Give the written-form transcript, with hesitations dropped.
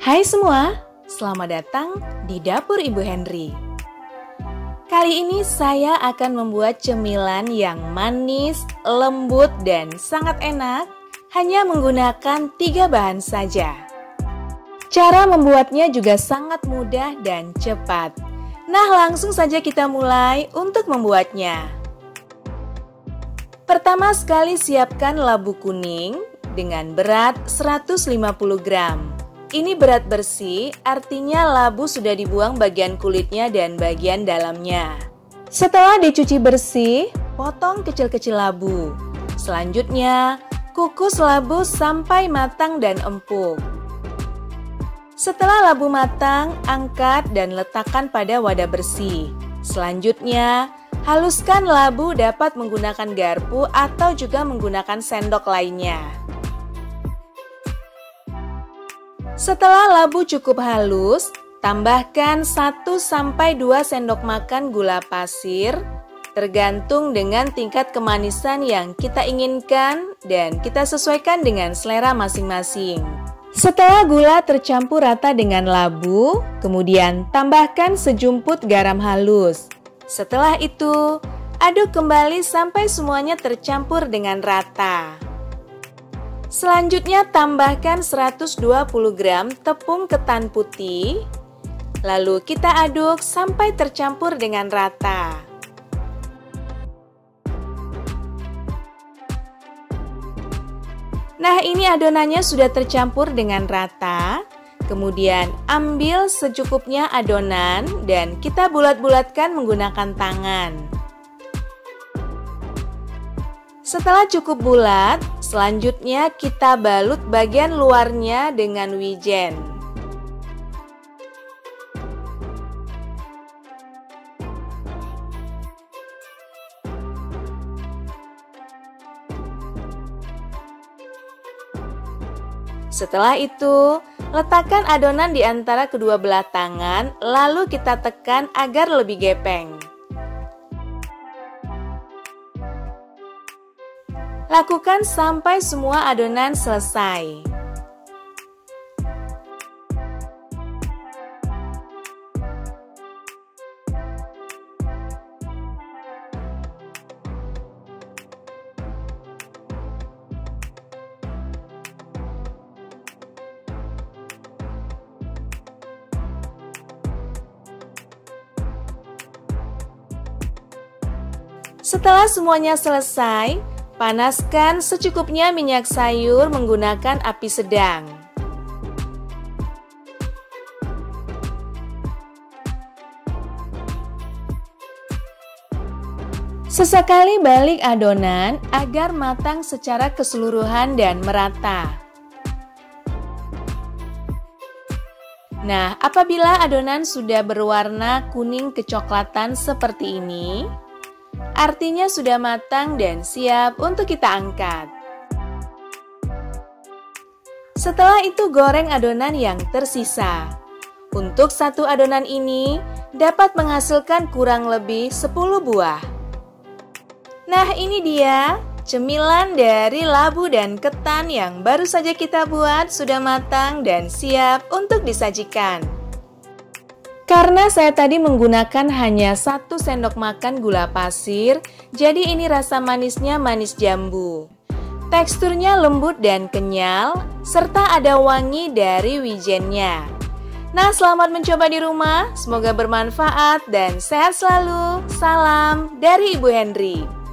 Hai semua, selamat datang di Dapur Ibu Henry. Kali ini saya akan membuat cemilan yang manis, lembut, dan sangat enak hanya menggunakan 3 bahan saja. Cara membuatnya juga sangat mudah dan cepat. Nah, langsung saja kita mulai untuk membuatnya. Pertama sekali siapkan labu kuning dengan berat 150 gram. Ini berat bersih, artinya labu sudah dibuang bagian kulitnya dan bagian dalamnya. Setelah dicuci bersih, potong kecil-kecil labu. Selanjutnya, kukus labu sampai matang dan empuk. Setelah labu matang, angkat dan letakkan pada wadah bersih. Selanjutnya, haluskan labu dapat menggunakan garpu atau juga menggunakan sendok lainnya. Setelah labu cukup halus, tambahkan 1-2 sendok makan gula pasir, tergantung dengan tingkat kemanisan yang kita inginkan dan kita sesuaikan dengan selera masing-masing. Setelah gula tercampur rata dengan labu, kemudian tambahkan sejumput garam halus. Setelah itu, aduk kembali sampai semuanya tercampur dengan rata. Selanjutnya tambahkan 120 gram tepung ketan putih, lalu kita aduk sampai tercampur dengan rata. Nah, ini adonannya sudah tercampur dengan rata. Kemudian ambil secukupnya adonan dan kita bulat-bulatkan menggunakan tangan. Setelah cukup bulat, selanjutnya kita balut bagian luarnya dengan wijen. Setelah itu, letakkan adonan di antara kedua belah tangan, lalu kita tekan agar lebih gepeng. Lakukan sampai semua adonan selesai. Setelah semuanya selesai, panaskan secukupnya minyak sayur menggunakan api sedang. Sesekali balik adonan agar matang secara keseluruhan dan merata. Nah, apabila adonan sudah berwarna kuning kecoklatan seperti ini, artinya sudah matang dan siap untuk kita angkat. Setelah itu goreng adonan yang tersisa. Untuk satu adonan ini dapat menghasilkan kurang lebih 10 buah. Nah, ini dia cemilan dari labu dan ketan yang baru saja kita buat sudah matang dan siap untuk disajikan. Karena saya tadi menggunakan hanya 1 sendok makan gula pasir, jadi ini rasa manisnya manis jambu. Teksturnya lembut dan kenyal, serta ada wangi dari wijennya. Nah, selamat mencoba di rumah, semoga bermanfaat dan sehat selalu. Salam dari Ibu Henry.